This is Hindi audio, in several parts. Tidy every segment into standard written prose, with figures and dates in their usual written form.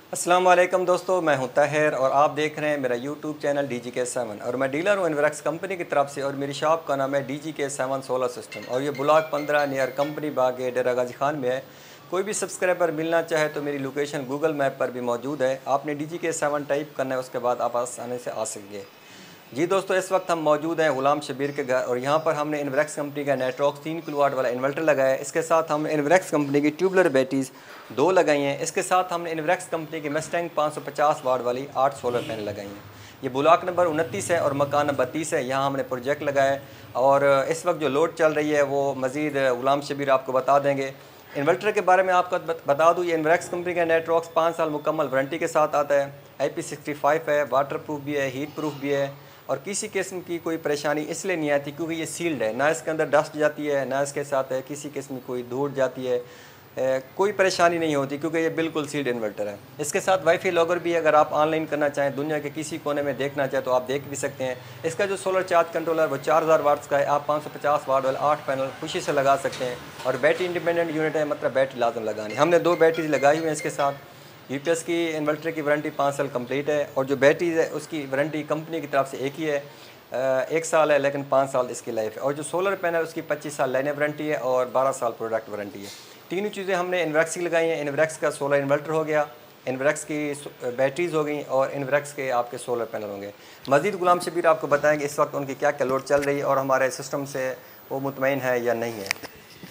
अस्सलाम वालेकुम दोस्तों, मैं हूं ताहिर और आप देख रहे हैं मेरा यूट्यूब चैनल DGK7 और मैं डीलर हूं इन्वेक्स कंपनी की तरफ से और मेरी शॉप का नाम है DGK7 सोलर सिस्टम और ये block 15 near company Bagh Dera Ghazi Khan में है। कोई भी सब्सक्राइबर मिलना चाहे तो मेरी लोकेशन गूगल मैप पर भी मौजूद है। आपने DGK7 टाइप करना है, उसके बाद आप आसानी से आ सकेंगे। जी दोस्तों, इस वक्त हम मौजूद हैं गुलाम शबीर के घर और यहाँ पर हमने इन्वेक्स कंपनी का नेटवर्क 3 किलोवाट वाला इन्वर्टर लगाया है। इसके साथ हमने इन्वेक्स कंपनी की ट्यूबलर बैटरीज 2 लगाई हैं। इसके साथ हमने इन्वेक्स कंपनी की मस्टैंग 550 वाट वाली 8 सोलर पैनल लगाई हैं। ये ब्लॉक नंबर 29 है और मकान नंबर 30 है। यहाँ हमने प्रोजेक्ट लगाया है और इस वक्त जो लोड चल रही है वो मज़ीद गुलाम शबीर आपको बता देंगे। इन्वर्टर के बारे में आपको बता दूँ, ये इन्वेक्स कंपनी का नेटवर्क 5 साल मुकम्मल वारंटी के साथ आता है। IP65 है, वाटर प्रूफ भी है, हीट प्रूफ भी है और किसी किस्म की कोई परेशानी इसलिए नहीं आती क्योंकि ये सील्ड है। ना इसके अंदर डस्ट जाती है, ना इसके साथ है किसी किस्म की कोई धूल जाती है, कोई परेशानी नहीं होती क्योंकि ये बिल्कुल सील्ड इन्वर्टर है। इसके साथ वाईफाई लॉगर भी है। अगर आप ऑनलाइन करना चाहें, दुनिया के किसी कोने में देखना चाहें तो आप देख भी सकते हैं। इसका जो सोलर चार्ज कंट्रोलर वो 4000 वाट्स का है। आप 550 वाट वाले 8 पैनल खुशी से लगा सकते हैं और बैटरी इंडिपेंडेंट यूनिट है, मतलब बैटरी लाजम लगानी। हमने 2 बैटरी लगाई हुई हैं इसके साथ। UPS की इन्वर्टर की वारंटी 5 साल कंप्लीट है और जो बैटरी है उसकी वारंटी कंपनी की तरफ से एक ही है, 1 साल है, लेकिन 5 साल इसकी लाइफ है। और जो सोलर पैनल उसकी 25 साल लाइन वारंटी है और 12 साल प्रोडक्ट वारंटी है। तीनों चीज़ें हमने इन्वेक्स की लगाई हैं। इन्वेक्स का सोलर इन्वर्टर हो गया, इन्वेक्स की बैटरीज हो गई और इन्वेक्स के आपके सोलर पैनल होंगे। मज़ीद गुलाम शबीर आपको बताएंगे इस वक्त उनकी क्या क्या लोड चल रही है और हमारे सिस्टम से वो मुतमईन है या नहीं है।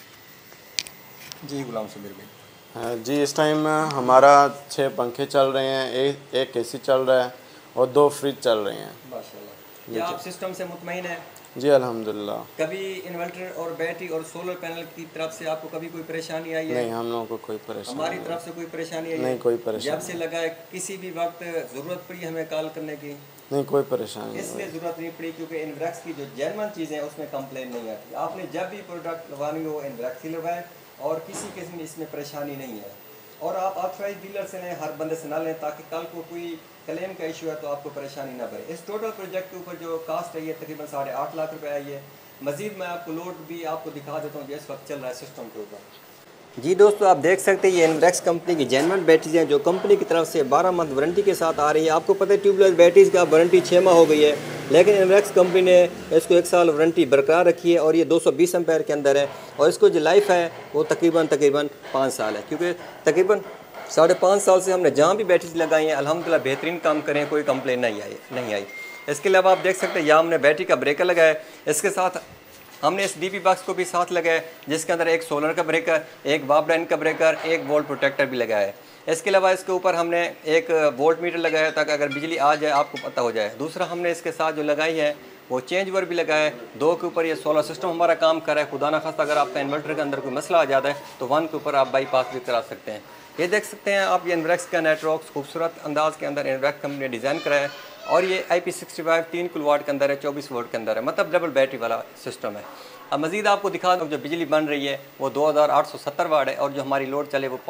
जी गुलाम शबीर भाई। जी, इस टाइम हमारा 6 पंखे चल रहे हैं, एक AC चल रहा है और 2 फ्रिज चल रहे हैं। माशाल्लाह। क्या आप सिस्टम से मुतमईन हैं? जी अल्हम्दुलिल्लाह। कभी इन्वर्टर और बैटरी और सोलर पैनल की तरफ से आपको कभी कोई परेशानी आई है? नहीं, हम लोगों को कोई परेशानी हमारी तरफ से कोई परेशानी आई है? नहीं, कोई परेशानी जब से लगा है किसी भी वक्त ज़रूरत पड़ी हमें कॉल करने की? नहीं, कोई परेशानी इसलिए ज़रूरत नहीं पड़ी क्योंकि इन्वेक्स की जो जेन्युइन चीज़ें हैं उसमें कंप्लेन नहीं आती। आपने जब भी प्रोडक्ट लगवानी हो इन्वेक्स ही लगवाएं और किसी किस्म इसमें परेशानी नहीं है। और आप ऑथराइज डीलर से लें, हर बंदे से ना लें ताकि कल को कोई क्लेम का इशू है तो आपको परेशानी ना पड़े। इस टोटल प्रोजेक्ट के ऊपर जो कास्ट है ये तकरीबन 8.5 लाख रुपए आई है। मज़ीद मैं आपको लोड भी आपको दिखा देता हूँ जो इस वक्त चल रहा है सिस्टम के ऊपर। जी दोस्तों, आप देख सकते हैं ये इन्वेक्स कंपनी की जेन्युइन बैटरीज हैं जो कंपनी की तरफ से 12 मंथ वारंटी के साथ आ रही है। आपको पता है ट्यूबलेस बैटरीज का वारंटी 6 माह हो गई है, लेकिन इन्वेक्स कंपनी ने इसको 1 साल वारंटी बरकरार रखी है और ये 220 एम्पेयर के अंदर है और इसको जो लाइफ है वो तकरीबन 5 साल है क्योंकि तकरीबन 5.5 साल से हमने जहाँ भी बैटरीज लगाई हैं अल्हम्दुलिल्लाह बेहतरीन काम करें, कोई कंप्लेन नहीं आई। इसके अलावा आप देख सकते हैं यहाँ हमने बैटरी का ब्रेकर लगाया है। इसके साथ हमने इस DP बॉक्स को भी साथ लगाया जिसके अंदर एक सोलर का ब्रेकर, एक वापलाइन का ब्रेकर, एक वोल्ट प्रोटेक्टर भी लगाया है। इसके अलावा इसके ऊपर हमने एक वोल्ट मीटर लगाया ताकि अगर बिजली आ जाए आपको पता हो जाए। दूसरा हमने इसके साथ जो लगाई है वो चेंज ओवर भी लगाया है। 2 के ऊपर ये सोलर सिस्टम हमारा काम कर रहा है। खुदा ना खास्ता अगर आपका इन्वर्टर के अंदर कोई मसला आ जाता है तो 1 के ऊपर आप बाईपास भी करा सकते हैं। ये देख सकते हैं आप, ये इन्वेक्स का नेटवर्क खूबसूरत अंदाज के अंदर इन्वेक्स कंपनी ने डिज़ाइन कराया है और ये IP65 3 किलोवाट के अंदर है, 24 वोल्ट के अंदर है, मतलब डबल बैटरी वाला सिस्टम है। अब मज़ीद आपको दिखा दूँ जो बिजली बन रही है वो 2870 वाट है और जो हमारी लोड चले वो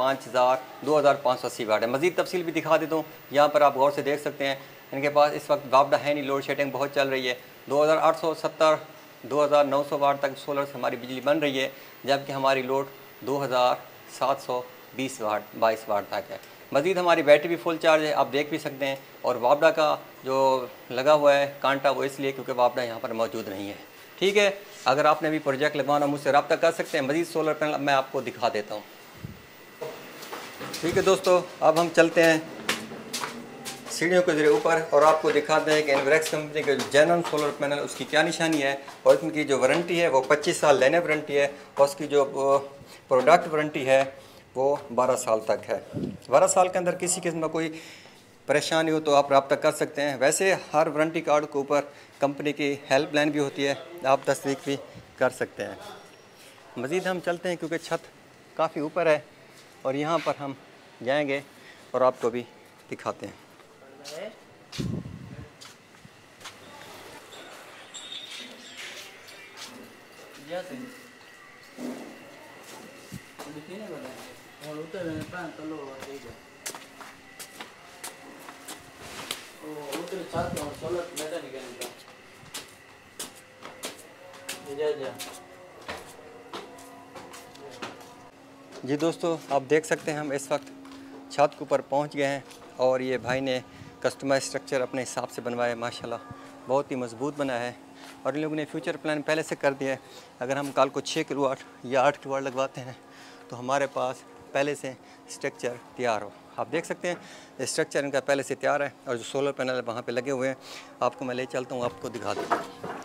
2580 वाट है। मज़ीद तफसील भी दिखा देता हूँ, यहाँ पर आप गौर से देख सकते हैं। इनके पास इस वक्त बावड़ा है नहीं, लोड शेडिंग बहुत चल रही है। 2870 2900 वाट तक सोलर से हमारी बिजली बन रही है, जबकि हमारी लोड 2722 वाट 22 वाट तक है। मज़ीद हमारी बैटरी भी फुल चार्ज है, आप देख भी सकते हैं। और वापडा का जो लगा हुआ है कांटा वो इसलिए क्योंकि वापडा यहाँ पर मौजूद नहीं है। ठीक है, अगर आपने भी प्रोजेक्ट लगवाना मुझसे रब्ता कर सकते हैं। मज़ीद सोलर पैनल मैं आपको दिखा देता हूँ। ठीक है दोस्तों, अब हम चलते हैं सीढ़ियों के ज़रिए ऊपर और आपको दिखाते हैं कि इन्वेक्स कंपनी के जो जेन्युइन सोलर पैनल उसकी क्या निशानी है और इनकी जो वारंटी है वो 25 साल लेने वारंटी है और उसकी जो प्रोडक्ट वारंटी है वो 12 साल तक है। 12 साल के अंदर किसी किस्म का कोई परेशानी हो तो आप रब्ता कर सकते हैं। वैसे हर वारंटी कार्ड के ऊपर कंपनी की हेल्पलाइन भी होती है, आप तस्दीक भी कर सकते हैं। मज़ीद हम चलते हैं क्योंकि छत काफ़ी ऊपर है और यहाँ पर हम जाएंगे और आपको भी दिखाते हैं। जी दोस्तों, आप देख सकते हैं हम इस वक्त छत के ऊपर पहुँच गए हैं और ये भाई ने कस्टमाइज स्ट्रक्चर अपने हिसाब से बनवाया है। माशाल्लाह बहुत ही मजबूत बना है और इन लोगों ने फ्यूचर प्लान पहले से कर दिया है। अगर हम कल को 6 किलोवाट या 8 किलोवाट लगवाते हैं तो हमारे पास पहले से स्ट्रक्चर तैयार हो। आप देख सकते हैं स्ट्रक्चर इनका पहले से तैयार है और जो सोलर पैनल वहाँ पे लगे हुए हैं आपको मैं ले चलता हूँ, आपको दिखा दूँ।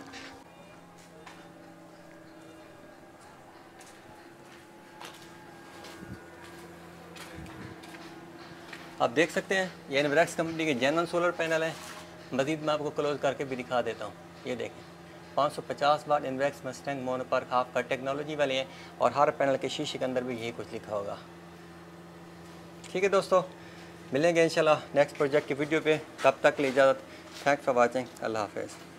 आप देख सकते हैं ये इन्वेरेक्स कंपनी के जेन्युइन सोलर पैनल है। मज़ीद मैं आपको क्लोज करके भी दिखा देता हूँ। ये देखें 550 watt Inverex Mustang Monoperc half cut technology वाले हैं और हर पैनल के शीशे के अंदर भी यही कुछ लिखा होगा। ठीक है दोस्तों, मिलेंगे इंशाल्लाह नेक्स्ट प्रोजेक्ट की वीडियो पे। तब तक के लिए इजाज़त। Thanks for watching. अल्लाह हाफ़िज़।